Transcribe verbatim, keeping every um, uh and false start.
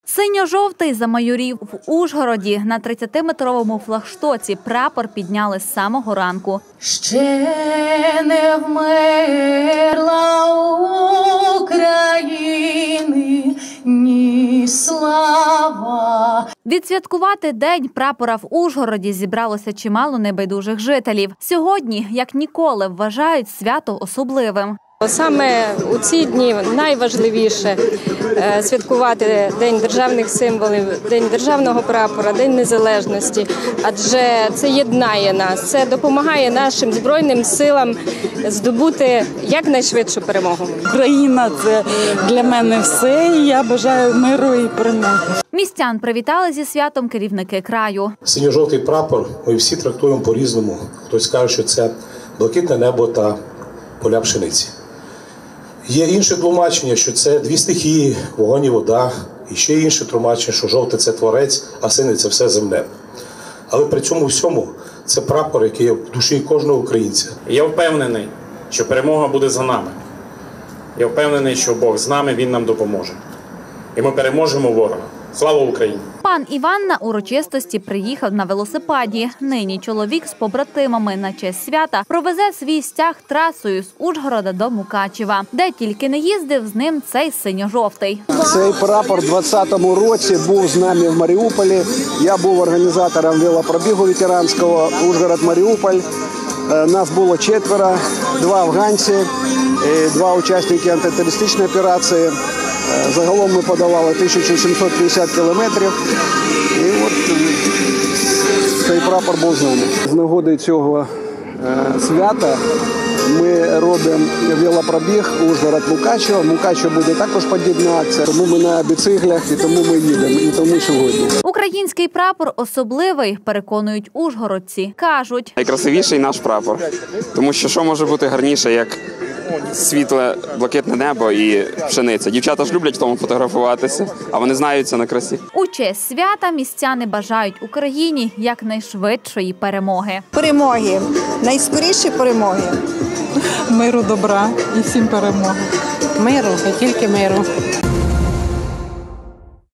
Синьо-жовтий замайорів в Ужгороді. На тридцятиметровому флагштоці прапор підняли з самого ранку. Ще не вмерла України ні слава. Відсвяткувати День прапора в Ужгороді зібралося чимало небайдужих жителів. Сьогодні, як ніколи, вважають свято особливим. Саме у ці дні найважливіше святкувати День державних символів, День державного прапора, День незалежності, адже це єднає нас, це допомагає нашим Збройним силам здобути якнайшвидшу перемогу. Україна – це для мене все, і я бажаю миру і перемоги. Містян привітали зі святом керівники краю. Синьо-жовтий прапор ми всі трактуємо по-різному. Хтось каже, що це блакитне небо та поля пшениці. Є інше тлумачення, що це дві стихії, вогонь і вода. І ще інше тлумачення, що жовте – це творець, а синє – це все земне. Але при цьому всьому це прапор, який є в душі кожного українця. Я впевнений, що перемога буде за нами. Я впевнений, що Бог з нами, Він нам допоможе. І ми переможемо ворога. Слава Україні! Пан Іван на урочистості приїхав на велосипеді. Нині чоловік з побратимами на честь свята провезе свій стяг трасою з Ужгорода до Мукачева. Де тільки не їздив з ним цей синьо-жовтий. Цей прапор у двадцятому році був з нами в Маріуполі. Я був організатором велопробігу ветеранського Ужгород-Маріуполь. Нас було четверо, два афганці, два учасники антитерористичної операції. Загалом ми подолали тисячу сімсот п'ятдесят кілометрів, і от цей прапор був з нами. З нагоди цього свята ми робимо велопробіг Ужгород-Мукачево. Мукачево буде також під'єднатися, тому ми на біциклях і тому ми їдемо, і тому сьогодні. Український прапор особливий, переконують ужгородці. Кажуть, найкрасивіший наш прапор, тому що що може бути гарніше, як світле блакитне небо і пшениця. Дівчата ж люблять в тому фотографуватися, а вони знаються на красі. У честь свята містяни бажають Україні якнайшвидшої перемоги. Перемоги, найскоріші перемоги. Миру, добра і всім перемоги. Миру, і тільки миру.